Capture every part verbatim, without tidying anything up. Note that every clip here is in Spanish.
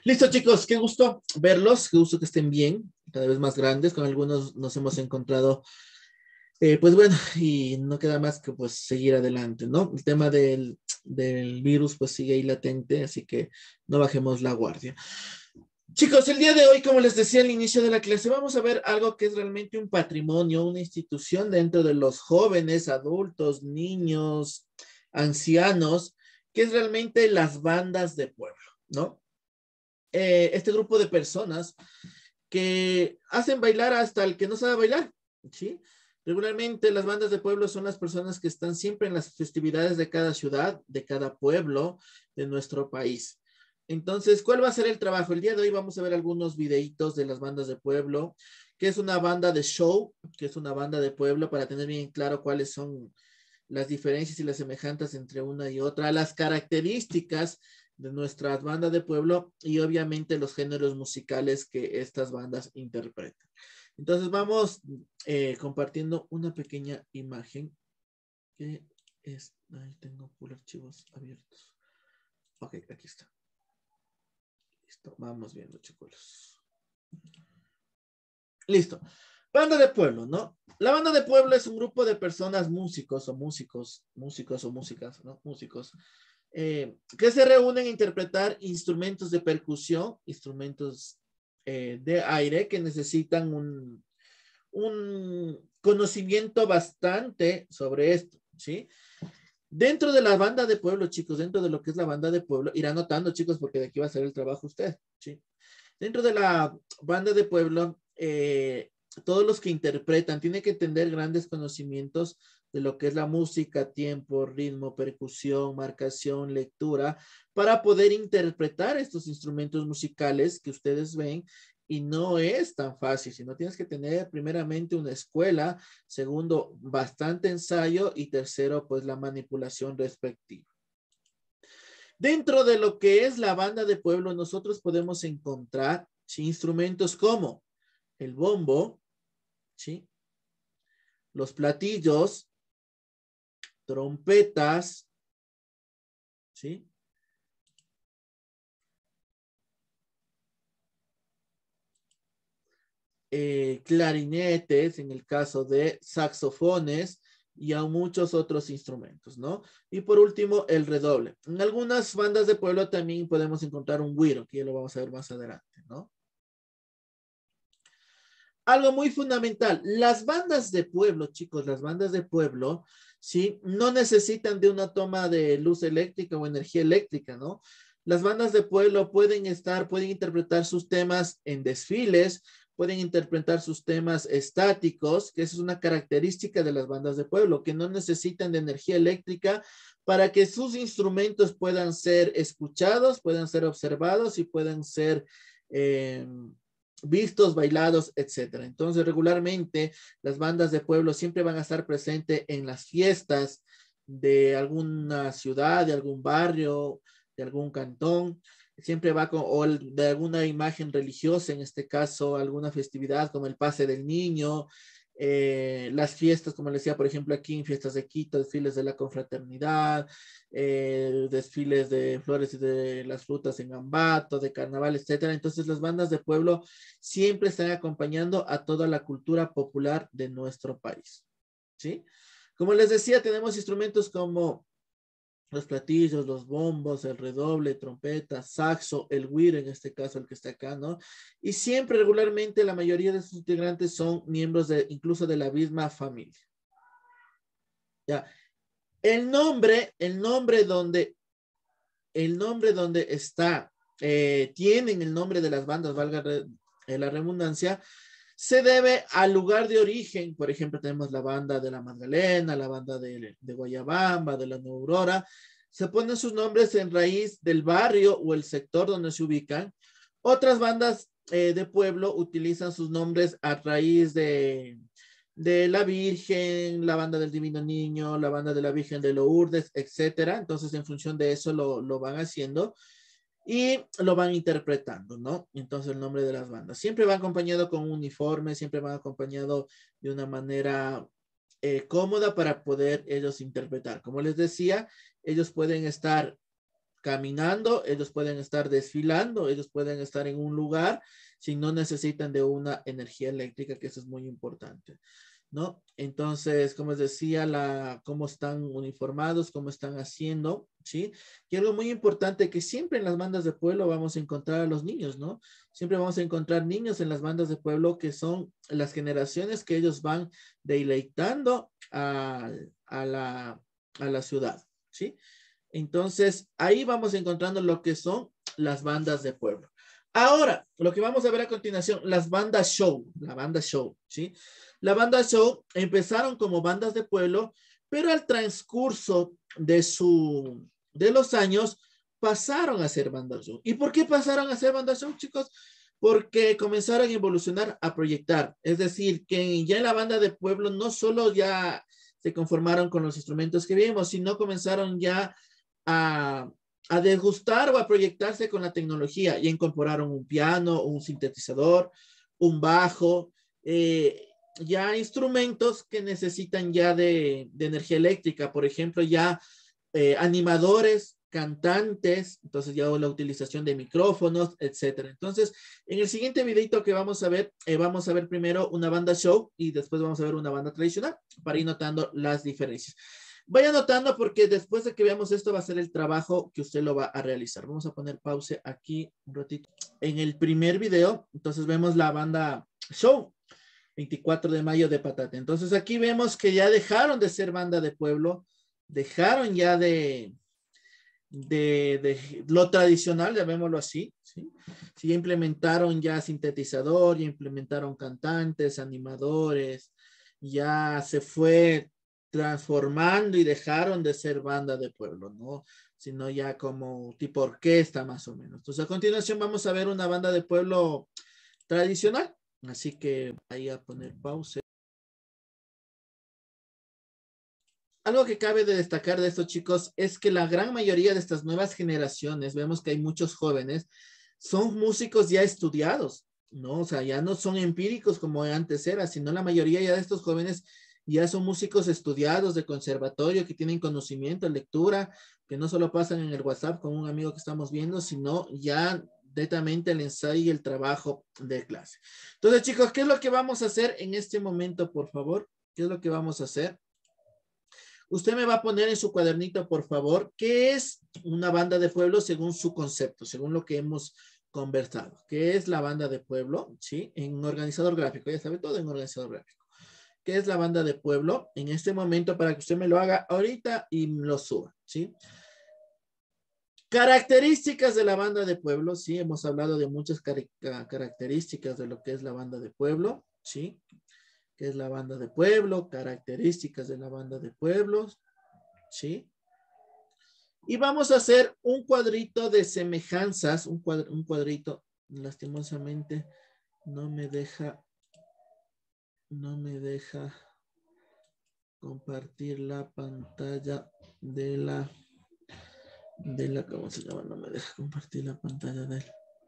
Listo, chicos, qué gusto verlos, qué gusto que estén bien, cada vez más grandes, con algunos nos hemos encontrado, eh, pues bueno, y no queda más que pues seguir adelante, ¿no? El tema del, del virus pues sigue ahí latente, así que no bajemos la guardia. Chicos, el día de hoy, como les decía al inicio de la clase, vamos a ver algo que es realmente un patrimonio, una institución dentro de los jóvenes, adultos, niños, ancianos, que es realmente las bandas de pueblo, ¿no? Eh, este grupo de personas que hacen bailar hasta el que no sabe bailar, ¿sí? Regularmente las bandas de pueblo son las personas que están siempre en las festividades de cada ciudad, de cada pueblo de nuestro país. Entonces, ¿cuál va a ser el trabajo? El día de hoy vamos a ver algunos videitos de las bandas de pueblo, que es una banda de show, que es una banda de pueblo, para tener bien claro cuáles son las diferencias y las semejanzas entre una y otra, las características de nuestras bandas de pueblo y obviamente los géneros musicales que estas bandas interpretan. Entonces vamos eh, compartiendo una pequeña imagen que es, ahí tengo por archivos abiertos. Ok, aquí está. Listo, vamos viendo, chicos. Listo. Banda de pueblo, ¿no? La banda de pueblo es un grupo de personas músicos o músicos, músicos o músicas, ¿no? Músicos, eh, que se reúnen a interpretar instrumentos de percusión, instrumentos eh, de aire que necesitan un, un conocimiento bastante sobre esto, ¿sí? Dentro de la banda de pueblo, chicos, dentro de lo que es la banda de pueblo, irán notando, chicos, porque de aquí va a ser el trabajo usted, ¿sí? Dentro de la banda de pueblo, eh, todos los que interpretan tienen que tener grandes conocimientos de lo que es la música, tiempo, ritmo, percusión, marcación, lectura, para poder interpretar estos instrumentos musicales que ustedes ven. Y no es tan fácil, sino tienes que tener primeramente una escuela, segundo, bastante ensayo y tercero, pues la manipulación respectiva. Dentro de lo que es la banda de pueblo, nosotros podemos encontrar ¿sí? instrumentos como el bombo, ¿sí? Los platillos, trompetas, ¿sí? Eh, clarinetes, en el caso de saxofones y a muchos otros instrumentos, ¿no? Y por último, el redoble. En algunas bandas de pueblo también podemos encontrar un güiro, que ya lo vamos a ver más adelante, ¿no? Algo muy fundamental, las bandas de pueblo, chicos, las bandas de pueblo, ¿sí? No necesitan de una toma de luz eléctrica o energía eléctrica, ¿no? Las bandas de pueblo pueden estar, pueden interpretar sus temas en desfiles, pueden interpretar sus temas estáticos, que esa es una característica de las bandas de pueblo, que no necesitan de energía eléctrica para que sus instrumentos puedan ser escuchados, puedan ser observados y puedan ser... Eh, vistos, bailados, etcétera. Entonces, regularmente las bandas de pueblo siempre van a estar presentes en las fiestas de alguna ciudad, de algún barrio, de algún cantón. Siempre va con, o de alguna imagen religiosa, en este caso, alguna festividad como el pase del niño, eh, las fiestas, como les decía, por ejemplo, aquí en fiestas de Quito, desfiles de la confraternidad, eh, desfiles de flores y de las frutas en Ambato, de carnaval, etcétera. Entonces, las bandas de pueblo siempre están acompañando a toda la cultura popular de nuestro país, ¿sí? Como les decía, tenemos instrumentos como los platillos, los bombos, el redoble, trompeta, saxo, el güiro, en este caso el que está acá, ¿no? Y siempre regularmente la mayoría de sus integrantes son miembros de incluso de la misma familia. Ya. El nombre, el nombre donde, el nombre donde está, eh, tienen el nombre de las bandas, valga re, eh, la redundancia, se debe al lugar de origen. Por ejemplo, tenemos la banda de la Magdalena, la banda de, de Guayabamba, de la Nueva Aurora. Se ponen sus nombres en raíz del barrio o el sector donde se ubican. Otras bandas eh, de pueblo utilizan sus nombres a raíz de, de la Virgen, la banda del Divino Niño, la banda de la Virgen de Lourdes, etcétera. Entonces, en función de eso lo, lo van haciendo y lo van interpretando, ¿no? Entonces el nombre de las bandas. Siempre va acompañado con un uniforme, siempre van acompañado de una manera eh, cómoda para poder ellos interpretar. Como les decía, ellos pueden estar caminando, ellos pueden estar desfilando, ellos pueden estar en un lugar si no necesitan de una energía eléctrica, que eso es muy importante, ¿no? Entonces, como les decía, la, cómo están uniformados, cómo están haciendo, ¿sí? Y algo muy importante, que siempre en las bandas de pueblo vamos a encontrar a los niños, ¿no? Siempre vamos a encontrar niños en las bandas de pueblo, que son las generaciones que ellos van deleitando a, a, la, a la ciudad, ¿sí? Entonces, ahí vamos encontrando lo que son las bandas de pueblo. Ahora, lo que vamos a ver a continuación, las bandas show, la banda show, ¿sí? La banda show empezaron como bandas de pueblo, pero al transcurso de, su, de los años pasaron a ser bandas show. ¿Y por qué pasaron a ser bandas show, chicos? Porque comenzaron a evolucionar, a proyectar. Es decir, que ya en la banda de pueblo no solo ya se conformaron con los instrumentos que vimos, sino comenzaron ya a, a degustar o a proyectarse con la tecnología y incorporaron un piano, un sintetizador, un bajo, eh, ya instrumentos que necesitan ya de, de energía eléctrica, por ejemplo, ya eh, animadores, cantantes, entonces ya la utilización de micrófonos, etcétera. Entonces, en el siguiente videito que vamos a ver, eh, vamos a ver primero una banda show y después vamos a ver una banda tradicional para ir notando las diferencias. Vaya notando porque después de que veamos esto va a ser el trabajo que usted lo va a realizar. Vamos a poner pausa aquí un ratito. En el primer video, entonces vemos la banda show, veinticuatro de mayo de Patate. Entonces aquí vemos que ya dejaron de ser banda de pueblo, dejaron ya de, de, de lo tradicional, llamémoslo así, ¿sí? Sí, ya implementaron ya sintetizador, ya implementaron cantantes, animadores, ya se fue transformando y dejaron de ser banda de pueblo, ¿no? Sino ya como tipo orquesta más o menos. Entonces a continuación vamos a ver una banda de pueblo tradicional, así que ahí a poner pausa. Algo que cabe de destacar de estos chicos es que la gran mayoría de estas nuevas generaciones, vemos que hay muchos jóvenes, son músicos ya estudiados, ¿no? O sea, ya no son empíricos como antes era, sino la mayoría ya de estos jóvenes ya son músicos estudiados de conservatorio, que tienen conocimiento, lectura, que no solo pasan en el WhatsApp con un amigo que estamos viendo, sino ya directamente el ensayo y el trabajo de clase. Entonces, chicos, ¿qué es lo que vamos a hacer en este momento, por favor? ¿Qué es lo que vamos a hacer? Usted me va a poner en su cuadernito, por favor, qué es una banda de pueblo según su concepto, según lo que hemos conversado. ¿Qué es la banda de pueblo? ¿Sí? En organizador gráfico, ya sabe todo en organizador gráfico. ¿Qué es la banda de pueblo? En este momento, para que usted me lo haga ahorita y lo suba, ¿sí? Características de la banda de pueblo, sí, hemos hablado de muchas car características de lo que es la banda de pueblo, ¿sí? ¿Qué es la banda de pueblo? Características de la banda de pueblos, ¿sí? Y vamos a hacer un cuadrito de semejanzas, un, cuadr un cuadrito, lastimosamente no me deja, no me deja compartir la pantalla de la, de la, ¿cómo se llama? No me deja compartir la pantalla de él.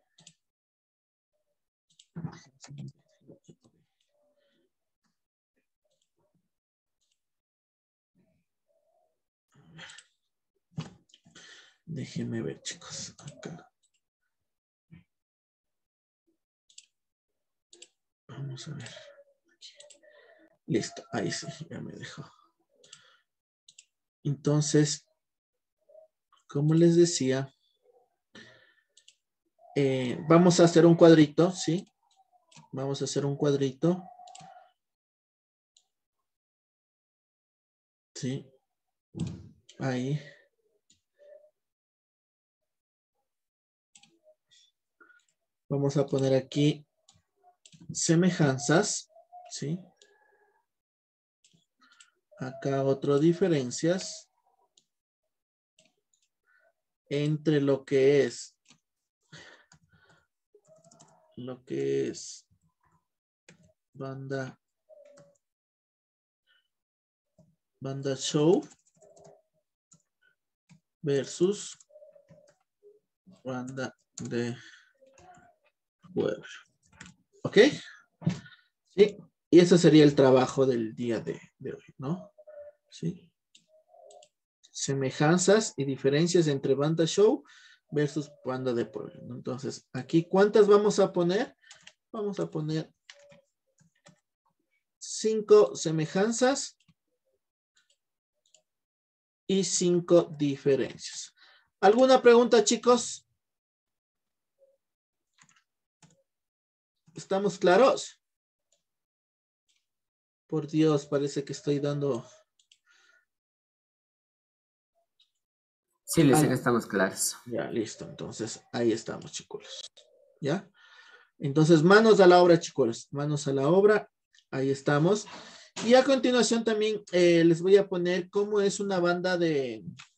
Déjenme ver, chicos, acá. Vamos a ver. Aquí. Listo, ahí sí, ya me dejó. Entonces, como les decía, eh, vamos a hacer un cuadrito, ¿sí? Vamos a hacer un cuadrito. Sí. Ahí. Vamos a poner aquí semejanzas, ¿sí? Acá otro diferencias entre lo que es lo que es banda banda show versus banda de pueblo. ¿Ok? Sí. Y ese sería el trabajo del día de, de hoy, ¿no? Sí. semejanzas y diferencias entre banda show versus banda de pueblo, ¿no? Entonces, aquí, ¿cuántas vamos a poner? Vamos a poner cinco semejanzas y cinco diferencias. ¿Alguna pregunta, chicos? ¿Estamos claros? Por Dios, parece que estoy dando... Sí, les sé que estamos claros. Ya, listo. Entonces, ahí estamos, chicos. ¿Ya? Entonces, manos a la obra, chicos. Manos a la obra. Ahí estamos. Y a continuación también eh, les voy a poner cómo es una banda de...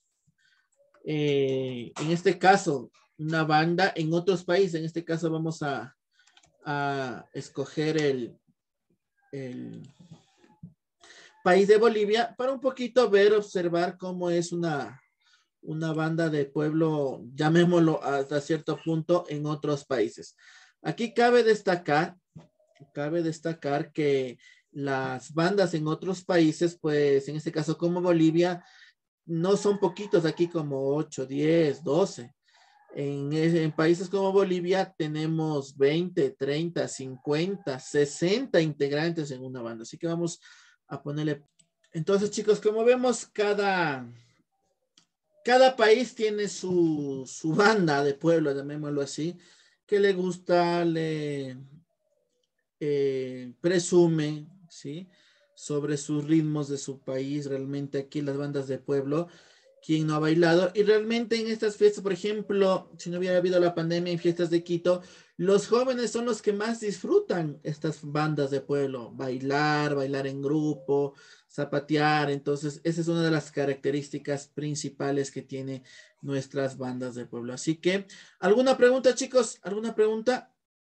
Eh, en este caso, una banda en otros países. En este caso vamos a, a escoger el, el país de Bolivia para un poquito ver, observar cómo es una... una banda de pueblo, llamémoslo hasta cierto punto, en otros países. Aquí cabe destacar, cabe destacar que las bandas en otros países, pues en este caso como Bolivia, no son poquitos, aquí como ocho, diez, doce. En, en países como Bolivia tenemos veinte, treinta, cincuenta, sesenta integrantes en una banda. Así que vamos a ponerle. Entonces, chicos, como vemos, cada... Cada país tiene su, su banda de pueblo, llamémoslo así, que le gusta, le eh, presume, ¿sí? Sobre sus ritmos de su país. Realmente aquí las bandas de pueblo, ¿quién no ha bailado? Y realmente en estas fiestas, por ejemplo, si no hubiera habido la pandemia en fiestas de Quito, los jóvenes son los que más disfrutan estas bandas de pueblo, bailar, bailar en grupo, zapatear. Entonces, esa es una de las características principales que tiene nuestras bandas de pueblo. Así que, ¿alguna pregunta, chicos? ¿Alguna pregunta?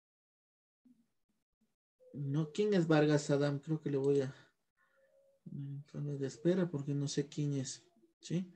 No, ¿quién es Vargas Adam? Creo que le voy a poner de espera porque no sé quién es. ¿Sí?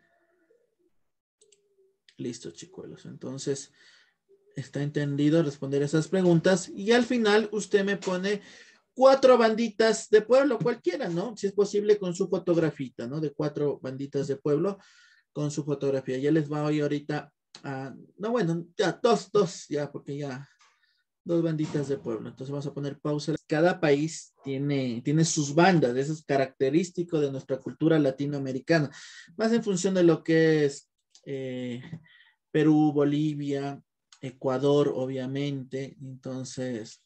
Listo, chicuelos. Entonces, está entendido responder esas preguntas y al final usted me pone cuatro banditas de pueblo, cualquiera, ¿no? Si es posible con su fotografita, ¿no? De cuatro banditas de pueblo con su fotografía. Ya les voy ahorita a... No, bueno, ya, dos, dos, ya, porque ya... Dos banditas de pueblo. Entonces vamos a poner pausa. Cada país tiene, tiene sus bandas. Eso es característico de nuestra cultura latinoamericana. Más en función de lo que es eh, Perú, Bolivia, Ecuador, obviamente. Entonces,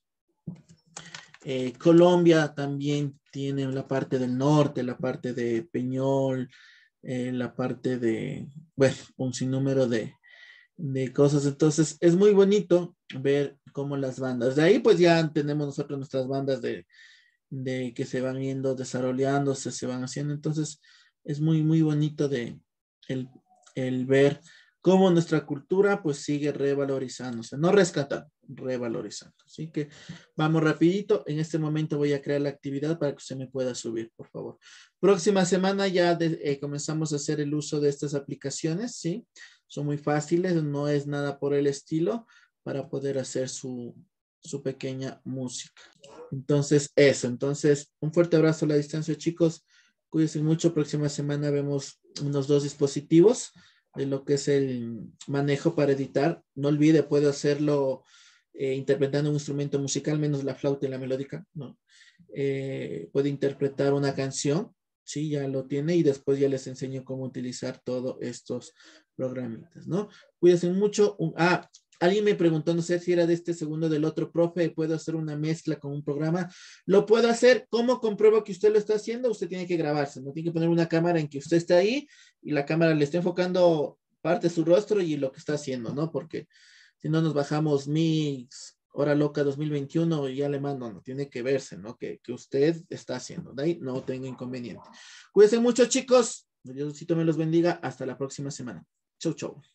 eh, Colombia también tiene la parte del norte, la parte de Peñol, eh, la parte de, bueno, un sinnúmero de, de cosas. Entonces, es muy bonito ver cómo las bandas. De ahí, pues ya tenemos nosotros nuestras bandas de, de que se van yendo, desarrollándose, se van haciendo. Entonces, es muy, muy bonito de el, el ver cómo nuestra cultura pues sigue revalorizándose, no rescatando, revalorizando. Así que vamos rapidito. En este momento voy a crear la actividad para que usted me pueda subir, por favor. Próxima semana ya de, eh, comenzamos a hacer el uso de estas aplicaciones, ¿sí? Son muy fáciles, no es nada por el estilo para poder hacer su, su pequeña música. Entonces, eso. Entonces, un fuerte abrazo a la distancia, chicos. Cuídense mucho. Próxima semana vemos unos dos dispositivos de lo que es el manejo para editar. No olvide, puede hacerlo eh, interpretando un instrumento musical, menos la flauta y la melódica, ¿no? Eh, puede interpretar una canción, sí, ya lo tiene, y después ya les enseño cómo utilizar todos estos programitas, ¿no? Cuídense mucho. Un, ah, alguien me preguntó, no sé si era de este segundo del otro profe, ¿puedo hacer una mezcla con un programa? Lo puedo hacer. ¿Cómo compruebo que usted lo está haciendo? Usted tiene que grabarse, no tiene que poner una cámara en que usted está ahí y la cámara le está enfocando parte de su rostro y lo que está haciendo, ¿no? Porque si no nos bajamos Mix, Hora Loca dos mil veintiuno y ya le mando, no tiene que verse, ¿no? Que, que usted está haciendo. De ahí no tengo inconveniente. Cuídense mucho, chicos. Diosito me los bendiga. Hasta la próxima semana. Chau, chau.